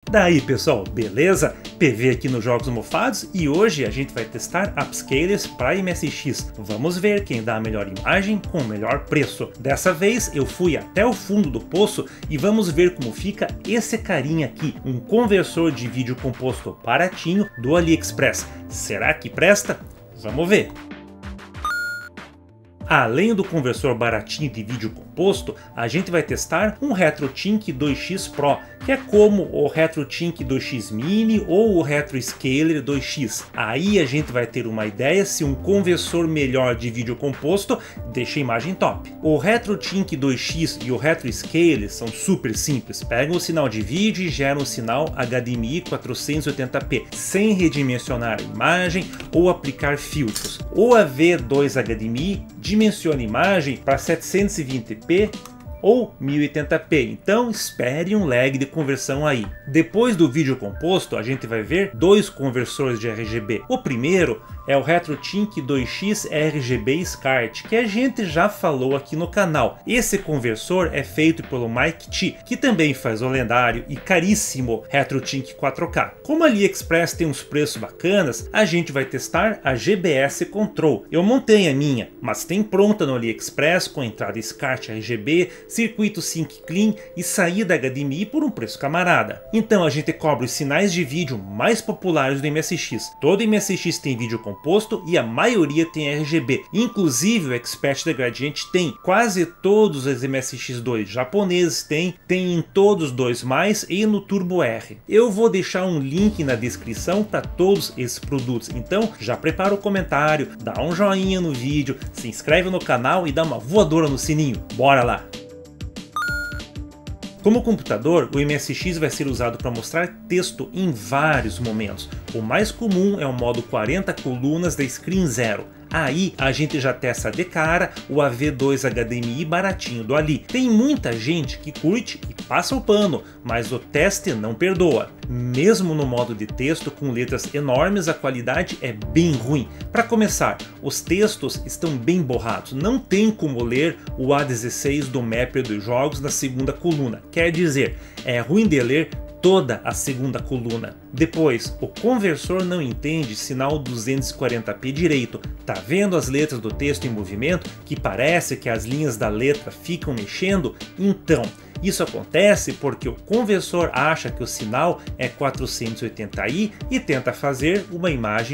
Daí pessoal, beleza? PV aqui nos Jogos Mofados e hoje a gente vai testar upscalers para MSX. Vamos ver quem dá a melhor imagem com o melhor preço. Dessa vez eu fui até o fundo do poço e vamos ver como fica esse carinha aqui, um conversor de vídeo composto baratinho do AliExpress. Será que presta? Vamos ver! Além do conversor baratinho de vídeo composto, a gente vai testar um RetroTink 2X Pro, que é como o RetroTink 2X Mini ou o RetroScaler 2X. Aí a gente vai ter uma ideia se um conversor melhor de vídeo composto deixa a imagem top. O RetroTink 2X e o RetroScaler são super simples, pegam o sinal de vídeo e geram o sinal HDMI 480p, sem redimensionar a imagem ou aplicar filtros. O AV2 HDMI dimensiona a imagem para 720p ou 1080p, então espere um lag de conversão aí. Depois do vídeo composto, a gente vai ver dois conversores de RGB. O primeiro é o RetroTink 2X RGB SCART, que a gente já falou aqui no canal. Esse conversor é feito pelo Mike T, que também faz o lendário e caríssimo RetroTink 4K. Como a AliExpress tem uns preços bacanas, a gente vai testar a GBS Control. Eu montei a minha, mas tem pronta no AliExpress com entrada SCART RGB, circuito Sync Clean e saída HDMI por um preço camarada. Então a gente cobra os sinais de vídeo mais populares do MSX. Todo MSX tem vídeo composto e a maioria tem RGB. Inclusive o Expert The Gradiente tem. Quase todos os MSX2 japoneses tem em todos os 2+, e no Turbo R. Eu vou deixar um link na descrição para todos esses produtos. Então já prepara o comentário, dá um joinha no vídeo, se inscreve no canal e dá uma voadora no sininho. Bora lá! Como computador, o MSX vai ser usado para mostrar texto em vários momentos. O mais comum é o modo 40 colunas da Screen Zero. Aí a gente já testa de cara o AV2 HDMI baratinho do Ali. Tem muita gente que curte e passa o pano, mas o teste não perdoa. Mesmo no modo de texto com letras enormes, a qualidade é bem ruim. Para começar, os textos estão bem borrados, não tem como ler o A16 do Mapper dos jogos na segunda coluna. Quer dizer, é ruim de ler toda a segunda coluna. Depois, o conversor não entende sinal 240p direito. Tá vendo as letras do texto em movimento que parece que as linhas da letra ficam mexendo? Então, isso acontece porque o conversor acha que o sinal é 480i e tenta fazer uma imagem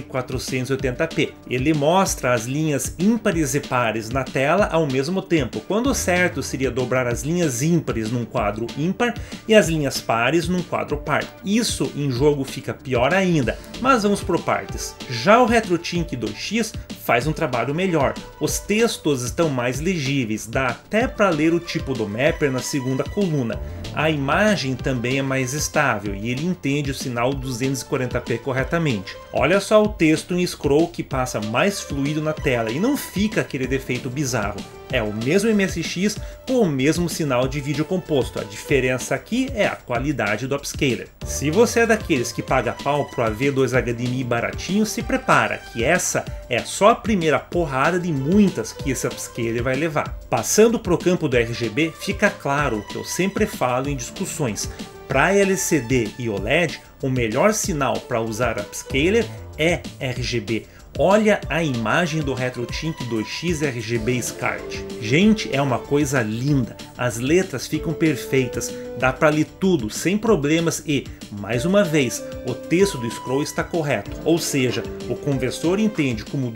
480p. Ele mostra as linhas ímpares e pares na tela ao mesmo tempo, quando o certo seria dobrar as linhas ímpares num quadro ímpar e as linhas pares num quadro par. Isso em jogo fica pior ainda, mas vamos por partes. Já o RetroTink 2X faz um trabalho melhor. Os textos estão mais legíveis, dá até para ler o tipo do mapper na segunda coluna. A imagem também é mais estável e ele entende o sinal 240p corretamente. Olha só o texto em scroll que passa mais fluido na tela e não fica aquele defeito bizarro. É o mesmo MSX com o mesmo sinal de vídeo composto, a diferença aqui é a qualidade do upscaler. Se você é daqueles que paga pau pro AV2 HDMI baratinho, se prepara que essa é só a primeira porrada de muitas que esse upscaler vai levar. Passando pro campo do RGB, fica claro o que eu sempre falo em discussões. Para LCD e OLED, o melhor sinal para usar upscaler é RGB. Olha a imagem do RetroTink 2X RGB SCART. Gente, é uma coisa linda. As letras ficam perfeitas, dá para ler tudo sem problemas e, mais uma vez, o texto do scroll está correto, ou seja, o conversor entende como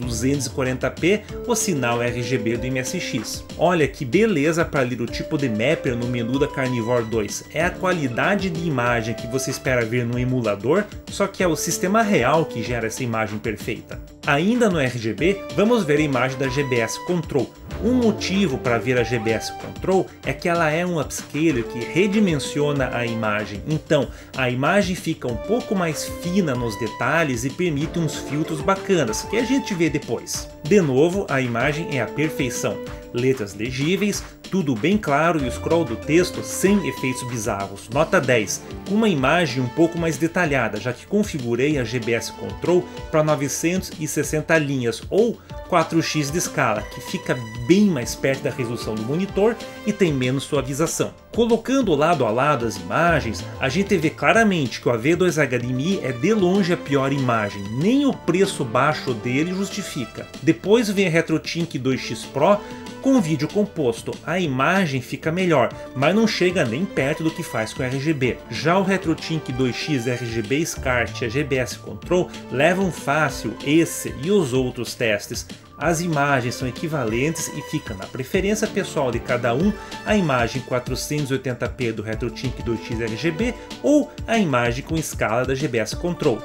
240p o sinal RGB do MSX. Olha que beleza para ler o tipo de mapper no menu da Carnivore 2. É a qualidade de imagem que você espera ver no emulador, só que é o sistema real que gera essa imagem perfeita. Ainda no RGB, vamos ver a imagem da GBS Control. Um motivo para ver a GBS Control é que ela é um upscaler que redimensiona a imagem, então a imagem fica um pouco mais fina nos detalhes e permite uns filtros bacanas que a gente vê depois. De novo, a imagem é a perfeição. Letras legíveis, tudo bem claro e o scroll do texto sem efeitos bizarros. Nota 10, com uma imagem um pouco mais detalhada, já que configurei a GBS Control para 960 linhas ou 4x de escala, que fica bem mais perto da resolução do monitor e tem menos suavização. Colocando lado a lado as imagens, a gente vê claramente que o AV2 HDMI é de longe a pior imagem, nem o preço baixo dele justifica. Depois vem a RetroTink 2X Pro com vídeo composto, a imagem fica melhor, mas não chega nem perto do que faz com RGB. Já o RetroTink 2X RGB SCART e a GBS Control levam fácil esse e os outros testes. As imagens são equivalentes e fica na preferência pessoal de cada um a imagem 480p do RetroTink 2X RGB ou a imagem com escala da GBS Control.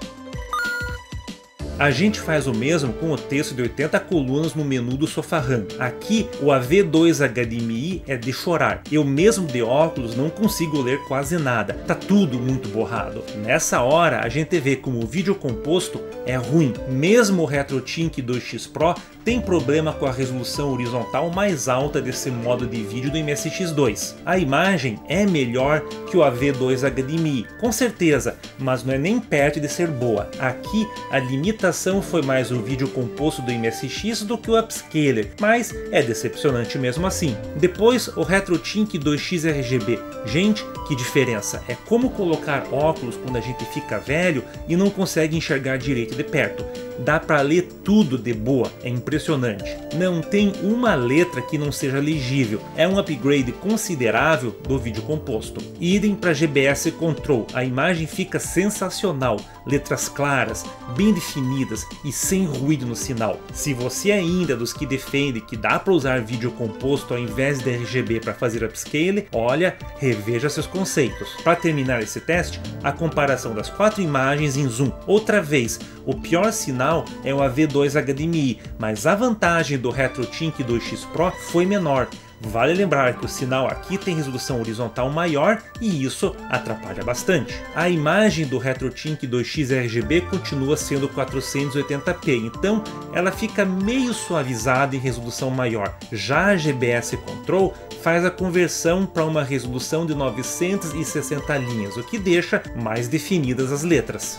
A gente faz o mesmo com o texto de 80 colunas no menu do SofaRAM. Aqui o AV2 HDMI é de chorar. Eu mesmo de óculos não consigo ler quase nada. Tá tudo muito borrado. Nessa hora a gente vê como o vídeo composto é ruim. Mesmo o RetroTink 2X Pro tem problema com a resolução horizontal mais alta desse modo de vídeo do MSX2. A imagem é melhor que o AV2 HDMI, com certeza, mas não é nem perto de ser boa. Aqui a limitação foi mais o vídeo composto do MSX do que o upscaler, mas é decepcionante mesmo assim. Depois o RetroTink 2X RGB. Gente, que diferença! É como colocar óculos quando a gente fica velho e não consegue enxergar direito de perto. Dá para ler tudo de boa, é impressionante. Não tem uma letra que não seja legível, é um upgrade considerável do vídeo composto. Idem para GBS Control, a imagem fica sensacional, letras claras, bem definidas e sem ruído no sinal. Se você ainda é dos que defende que dá para usar vídeo composto ao invés de RGB para fazer upscale, olha, reveja seus conceitos. Para terminar esse teste, a comparação das 4 imagens em zoom. Outra vez, o pior sinal é o AV2 HDMI, mas a vantagem do RetroTink 2X Pro foi menor. Vale lembrar que o sinal aqui tem resolução horizontal maior e isso atrapalha bastante. A imagem do RetroTink 2X RGB continua sendo 480p, então ela fica meio suavizada em resolução maior. Já a GBS Control faz a conversão para uma resolução de 960 linhas, o que deixa mais definidas as letras.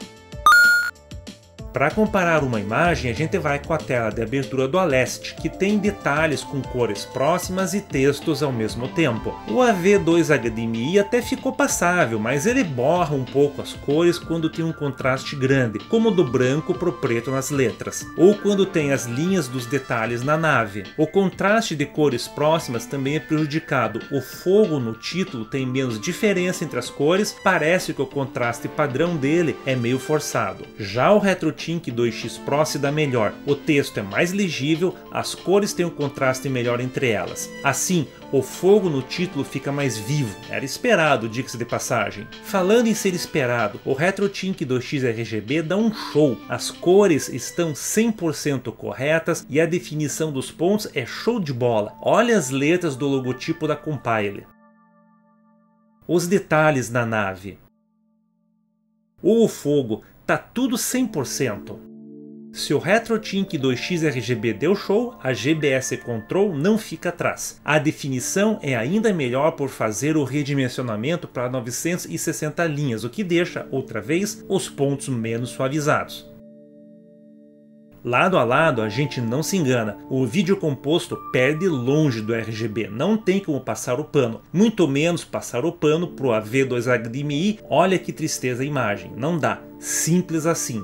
Para comparar uma imagem, a gente vai com a tela de abertura do Aleste, que tem detalhes com cores próximas e textos ao mesmo tempo. O AV2 HDMI até ficou passável, mas ele borra um pouco as cores quando tem um contraste grande, como do branco para o preto nas letras, ou quando tem as linhas dos detalhes na nave. O contraste de cores próximas também é prejudicado. O fogo no título tem menos diferença entre as cores, parece que o contraste padrão dele é meio forçado. Já o RetroTink 2X Pro se dá melhor, o texto é mais legível, as cores têm um contraste melhor entre elas. Assim, o fogo no título fica mais vivo, era esperado, diga-se de passagem. Falando em ser esperado, o RetroTink 2X RGB dá um show, as cores estão 100% corretas e a definição dos pontos é show de bola. Olha as letras do logotipo da Compile. Os detalhes na nave. O fogo, tá tudo 100%. Se o RetroTink 2X RGB deu show, a GBS Control não fica atrás. A definição é ainda melhor por fazer o redimensionamento para 960 linhas, o que deixa, outra vez, os pontos menos suavizados. Lado a lado, a gente não se engana, o vídeo composto perde longe do RGB, não tem como passar o pano, muito menos passar o pano para o AV2 HDMI, olha que tristeza a imagem, não dá, simples assim.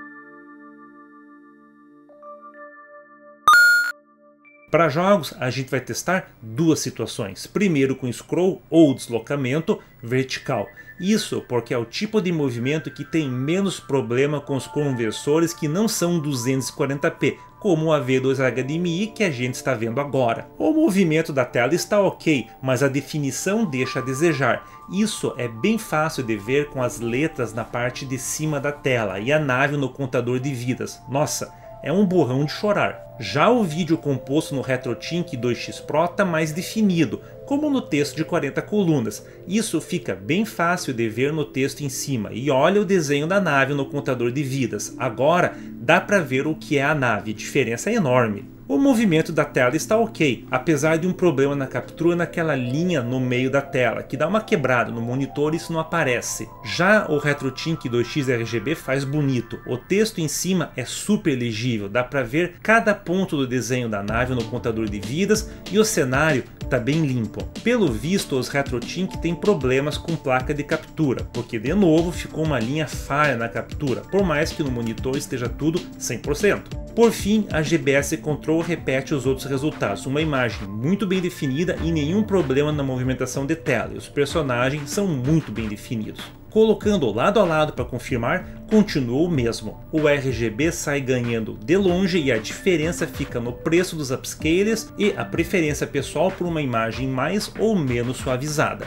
Para jogos, a gente vai testar duas situações, primeiro com scroll ou deslocamento vertical. Isso porque é o tipo de movimento que tem menos problema com os conversores que não são 240p, como o AV2 HDMI que a gente está vendo agora. O movimento da tela está ok, mas a definição deixa a desejar. Isso é bem fácil de ver com as letras na parte de cima da tela e a nave no contador de vidas. Nossa, é um borrão de chorar. Já o vídeo composto no RetroTink 2X Pro está mais definido, como no texto de 40 colunas. Isso fica bem fácil de ver no texto em cima, e olha o desenho da nave no contador de vidas. Agora dá para ver o que é a nave, a diferença é enorme. O movimento da tela está ok, apesar de um problema na captura naquela linha no meio da tela, que dá uma quebrada no monitor e isso não aparece. Já o RetroTink 2X RGB faz bonito, o texto em cima é super legível, dá para ver cada ponto do desenho da nave no contador de vidas e o cenário está bem limpo. Pelo visto, os RetroTink têm problemas com placa de captura, porque de novo ficou uma linha falha na captura, por mais que no monitor esteja tudo 100%. Por fim, a GBS Control repete os outros resultados, uma imagem muito bem definida e nenhum problema na movimentação de tela, e os personagens são muito bem definidos. Colocando lado a lado para confirmar, continua o mesmo. O RGB sai ganhando de longe e a diferença fica no preço dos upscalers e a preferência pessoal por uma imagem mais ou menos suavizada.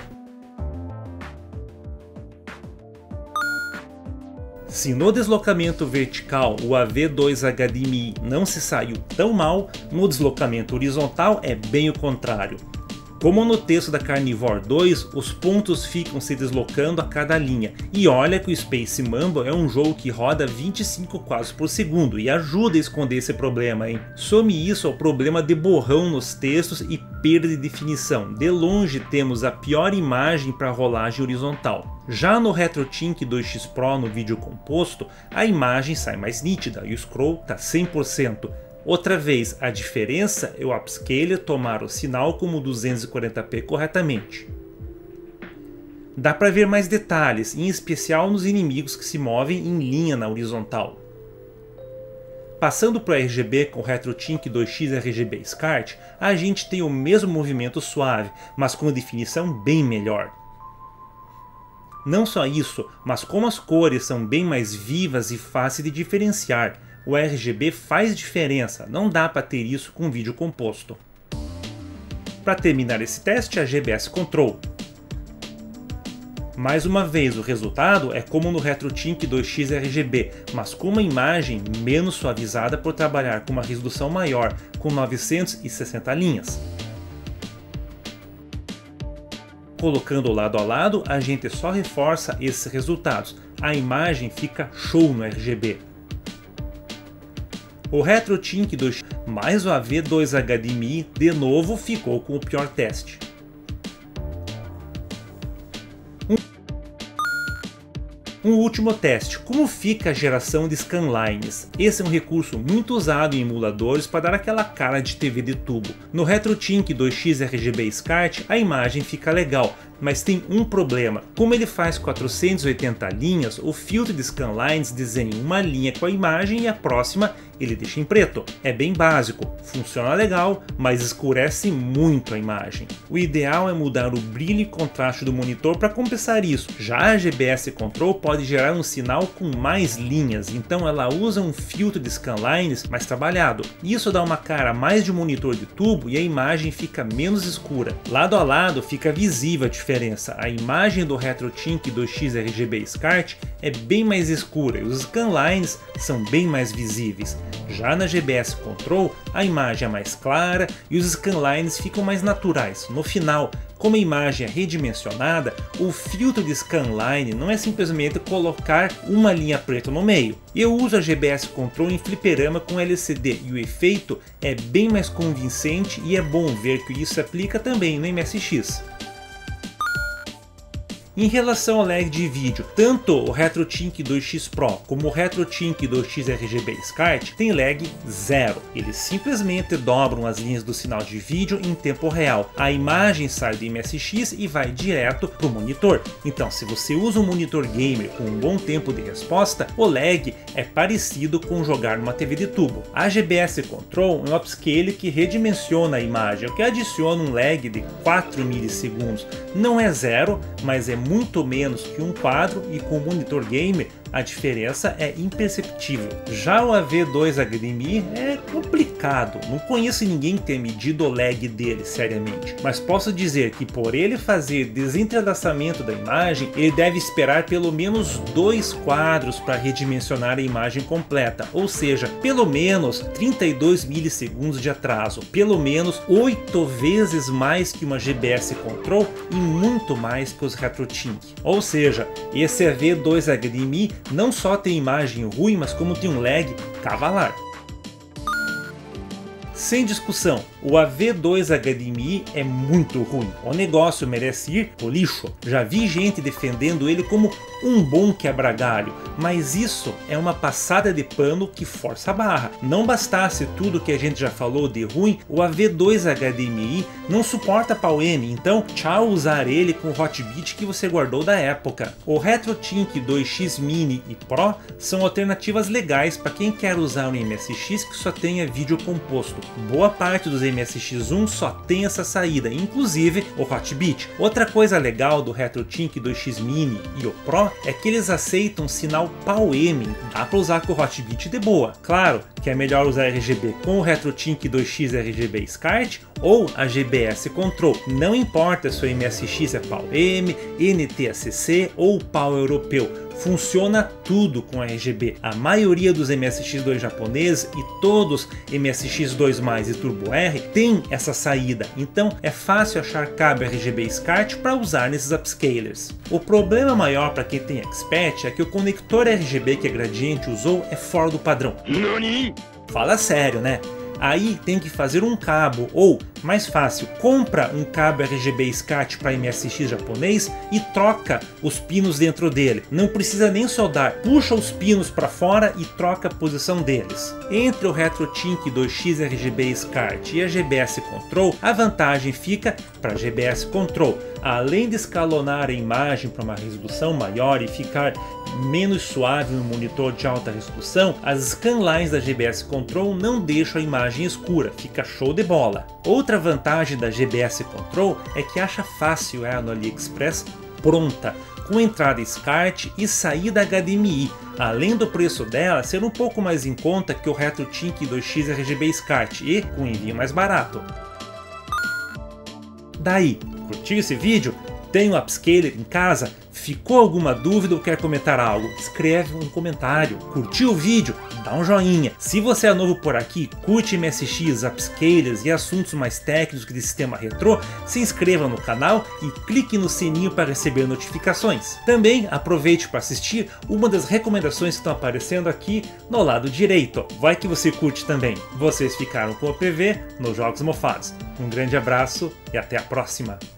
Se no deslocamento vertical o AV2 HDMI não se saiu tão mal, no deslocamento horizontal é bem o contrário. Como no texto da Carnivore 2, os pontos ficam se deslocando a cada linha. E olha que o Space Mambo é um jogo que roda 25 quadros por segundo e ajuda a esconder esse problema, hein? Some isso ao problema de borrão nos textos e perda de definição. De longe temos a pior imagem para rolagem horizontal. Já no RetroTink 2X Pro no vídeo composto, a imagem sai mais nítida e o scroll está 100%. Outra vez, a diferença é o upscaler tomar o sinal como 240p corretamente. Dá para ver mais detalhes, em especial nos inimigos que se movem em linha na horizontal. Passando para o RGB com o RetroTink 2X RGB SCART, a gente tem o mesmo movimento suave, mas com definição bem melhor. Não só isso, mas como as cores são bem mais vivas e fáceis de diferenciar, o RGB faz diferença, não dá para ter isso com vídeo composto. Para terminar esse teste, a GBS Control. Mais uma vez, o resultado é como no RetroTink 2X RGB, mas com uma imagem menos suavizada por trabalhar com uma resolução maior, com 960 linhas. Colocando lado a lado, a gente só reforça esses resultados, a imagem fica show no RGB. O RetroTink 2 mais o AV2 HDMI de novo ficou com o pior teste. Um último teste, como fica a geração de scanlines? Esse é um recurso muito usado em emuladores para dar aquela cara de TV de tubo. No RetroTink 2X RGB SCART a imagem fica legal, mas tem um problema. Como ele faz 480 linhas, o filtro de scanlines desenha uma linha com a imagem e a próxima ele deixa em preto. É bem básico, funciona legal, mas escurece muito a imagem. O ideal é mudar o brilho e contraste do monitor para compensar isso. Já a GBS Control pode gerar um sinal com mais linhas, então ela usa um filtro de scanlines mais trabalhado. Isso dá uma cara mais de monitor de tubo e a imagem fica menos escura. Lado a lado fica visível a diferença. A imagem do RetroTink 2X RGB SCART é bem mais escura e os scanlines são bem mais visíveis. Já na GBS Control, a imagem é mais clara e os scanlines ficam mais naturais. No final, como a imagem é redimensionada, o filtro de scanline não é simplesmente colocar uma linha preta no meio. Eu uso a GBS Control em fliperama com LCD e o efeito é bem mais convincente e é bom ver que isso se aplica também no MSX. Em relação ao lag de vídeo, tanto o RetroTink 2X Pro como o RetroTink 2X RGB SCART tem lag zero. Eles simplesmente dobram as linhas do sinal de vídeo em tempo real. A imagem sai do MSX e vai direto para o monitor. Então, se você usa um monitor gamer com um bom tempo de resposta, o lag é parecido com jogar numa TV de tubo. A GBS Control é um upscale que redimensiona a imagem, o que adiciona um lag de 4 milissegundos. Não é zero, mas é muito menos que um quadro e com o monitor gamer a diferença é imperceptível. Já o AV2 HDMI é complicado, não conheço ninguém que tenha medido o lag dele seriamente, mas posso dizer que por ele fazer desentrelaçamento da imagem, ele deve esperar pelo menos 2 quadros para redimensionar a imagem completa, ou seja, pelo menos 32 milissegundos de atraso, pelo menos 8 vezes mais que uma GBS Control e muito mais que os RetroTink. Ou seja, esse AV2 HDMI não só tem imagem ruim, mas como tem um lag cavalar. Sem discussão, o AV2 HDMI é muito ruim. O negócio merece ir pro lixo. Já vi gente defendendo ele como um bom quebra-galho, mas isso é uma passada de pano que força a barra. Não bastasse tudo que a gente já falou de ruim, o AV2 HDMI não suporta PAL-M, então tchau usar ele com o Hotbit que você guardou da época. O RetroTink 2X Mini e Pro são alternativas legais para quem quer usar um MSX que só tenha vídeo composto. Boa parte dos MSX1 só tem essa saída, inclusive o Hotbit. Outra coisa legal do RetroTink 2X Mini e o Pro é que eles aceitam sinal PAL-M, dá para usar com o Hotbit de boa. Claro que é melhor usar RGB com o RetroTink 2X RGB SCART ou a GBS Control. Não importa se o MSX é PAL-M, NTSC ou PAL europeu. Funciona tudo com RGB. A maioria dos MSX2 japoneses e todos MSX2+ e Turbo R tem essa saída, então é fácil achar cabo RGB SCART para usar nesses upscalers. O problema maior para quem tem Expert é que o conector RGB que a Gradiente usou é fora do padrão. NANI? Fala sério, né? Aí tem que fazer um cabo, ou mais fácil, compra um cabo RGB SCART para MSX japonês e troca os pinos dentro dele. Não precisa nem soldar, puxa os pinos para fora e troca a posição deles. Entre o RetroTink 2X RGB SCART e a GBS Control, a vantagem fica para a GBS Control. Além de escalonar a imagem para uma resolução maior e ficar menos suave no monitor de alta resolução, as scanlines da GBS Control não deixam a imagem escura, fica show de bola. Outra vantagem da GBS Control é que acha fácil ela no AliExpress pronta, com entrada SCART e saída HDMI, além do preço dela ser um pouco mais em conta que o RetroTink 2X RGB SCART e com envio mais barato. Daí, curtiu esse vídeo? Tem um upscaler em casa? Ficou alguma dúvida ou quer comentar algo? Escreve um comentário. Curtiu o vídeo? Dá um joinha. Se você é novo por aqui, curte MSX, upscalers e assuntos mais técnicos de sistema retrô, se inscreva no canal e clique no sininho para receber notificações. Também aproveite para assistir uma das recomendações que estão aparecendo aqui no lado direito. Vai que você curte também. Vocês ficaram com o PV nos Jogos Mofados. Um grande abraço e até a próxima.